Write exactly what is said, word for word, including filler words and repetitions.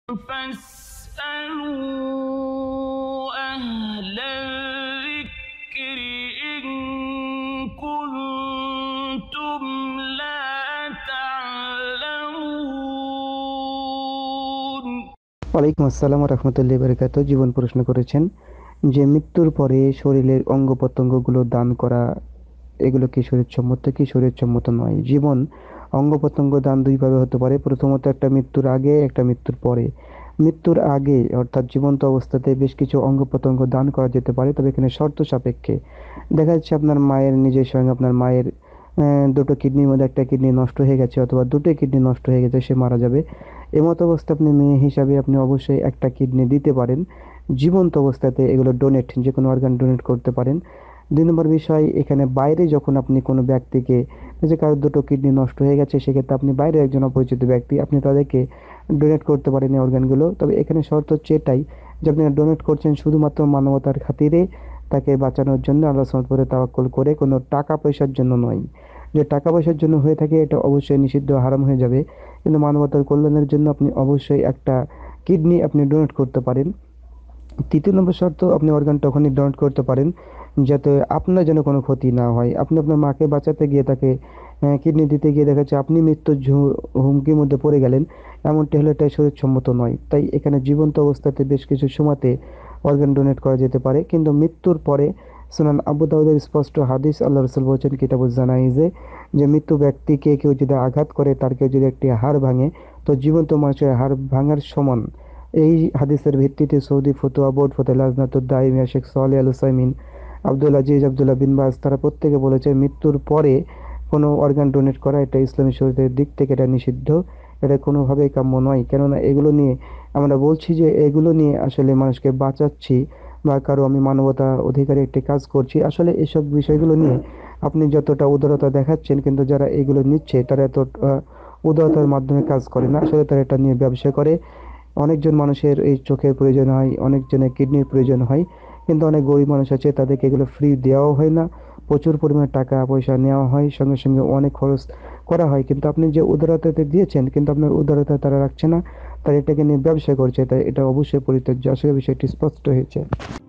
فاسألوا أهل الذكر إن كنتم لا تعلمون। ওয়ালাইকুম আসসালাম ওয়া রাহমাতুল্লাহি ওয়া বারাকাতুহু। জীবন প্রশ্ন করেছেন যে মৃত্যুর পরে শরীরের অঙ্গ প্রত্যঙ্গগুলো দান করা এগুলো কি শরীয়তসম্মত কি শরীয়তসম্মত নয়? জীবন অঙ্গ প্রত্যঙ্গ দান দুইভাবে হতে পারে। প্রথমত একটা মৃত্যুর আগে, একটা মৃত্যুর পরে। মৃত্যুর আগে অর্থাৎ জীবন্ত অবস্থাতে বেশ কিছু অঙ্গ প্রত্যঙ্গ দান করা যেতে পারে, তবে এখানে শর্ত সাপেক্ষে। দেখা যাচ্ছে আপনার মায়ের নিজের সঙ্গে আপনার মায়ের আহ, দুটো কিডনির মধ্যে একটা কিডনি নষ্ট হয়ে গেছে অথবা দুটো কিডনি নষ্ট হয়ে গেছে, সে মারা যাবে। এমত অবস্থা আপনি মেয়ে হিসাবে আপনি অবশ্যই একটা কিডনি দিতে পারেন। জীবন্ত অবস্থাতে এগুলো ডোনেট, যে কোনো অর্গান ডোনেট করতে পারেন। দুই নম্বর বিষয়, এখানে বাইরে যখন আপনি কোনো ব্যক্তিকে, যে কারোর দুটো কিডনি নষ্ট হয়ে গেছে, সেক্ষেত্রে আপনি বাইরে একজন অপরিচিত ব্যক্তি, আপনি তাদেরকে ডোনেট করতে পারেন এই অর্গানগুলো। তবে এখানে শর্ত হচ্ছে এটাই যে আপনি ডোনেট করছেন শুধুমাত্র মানবতার খাতিরে, তাকে বাঁচানোর জন্য, আল্লাহ সুবহানাহু ওয়া তাআলার উপরে তাওয়াক্কুল করে, কোনো টাকা পয়সার জন্য নয়। যে টাকা পয়সার জন্য হয়ে থাকে এটা অবশ্যই নিষিদ্ধ, হারাম হয়ে যাবে। কিন্তু মানবতার কল্যাণের জন্য আপনি অবশ্যই একটা কিডনি আপনি ডোনেট করতে পারেন। তৃতীয় নম্বর শর্ত, আপনি অর্গান তখনই ডোনেট করতে পারেন যাতে আপনার যেন কোনো ক্ষতি না হয়। আপনি আপনার মাকে বাঁচাতে গিয়ে তাকে কিডনি দিতে গিয়ে দেখা যাচ্ছে আপনি মৃত্যুর ঝু- হুমকির মধ্যে পড়ে গেলেন, এমনটি হলে এটা শরীরসম্মত নয়। তাই এখানে জীবন্ত অবস্থাতে বেশ কিছু সময়তে অর্গান ডোনেট করা যেতে পারে, কিন্তু মৃত্যুর পরে সুনান আবু দাউদের স্পষ্ট হাদিস, আল্লাহ রসুল বলছেন কিতাবুজ জানাইজে, যে মৃত্যু ব্যক্তিকে কেউ যদি আঘাত করে, তার কেউ যদি একটি হাড় ভাঙে, তো জীবন্ত মানুষের হাড় ভাঙার সমান। এই হাদিসের ভিত্তিতে সৌদি ফতোয়া বোর্ড, ফতোয়া লাজনাতুদ দাইমিয়া, শেখ সালেহ আল উসাইমিন, আব্দুল আজিজ, আব্দুল্লাহ বিন বাজ, তারা প্রত্যেকে বলেছে মৃত্যুর পরে কোনো অর্গান ডোনেট করা এটা ইসলামী শরীয়তের দিক থেকে এটা নিষিদ্ধ। এটা কোনোভাবেই কাম্য নয়। কেননা এগুলো নিয়ে আমরা বলছি যে এগুলো নিয়ে আসলে মানুষকে বাঁচাচ্ছি বা কারো আমি মানবতা অধিকারে একটি কাজ করছি, আসলে এসব বিষয়গুলো নিয়ে আপনি যতটা উদারতা দেখাচ্ছেন, কিন্তু যারা এগুলো নিচ্ছে তারা এত আহ, উদারতার মাধ্যমে কাজ করে না, আসলে তারা এটা নিয়ে ব্যবসা করে। অনেকজন মানুষের এই চোখের প্রয়োজন হয়, অনেকজনের কিডনির প্রয়োজন হয়, কিন্তু অনেক গরিব মানুষ আছে তাদেরকে এগুলো ফ্রি দেওয়াও হয় না, প্রচুর পরিমাণে টাকা পয়সা নেওয়া হয়, সঙ্গে সঙ্গে অনেক খরচ করা হয়। কিন্তু আপনি যে উদারতাতে দিয়েছেন, কিন্তু আপনার উদারতা তারা রাখছে না, তারা এটাকে নিয়ে ব্যবসা করছে, তাই এটা অবশ্যই পরিত্যাজ্য। আসলে বিষয়টি স্পষ্ট হয়েছে।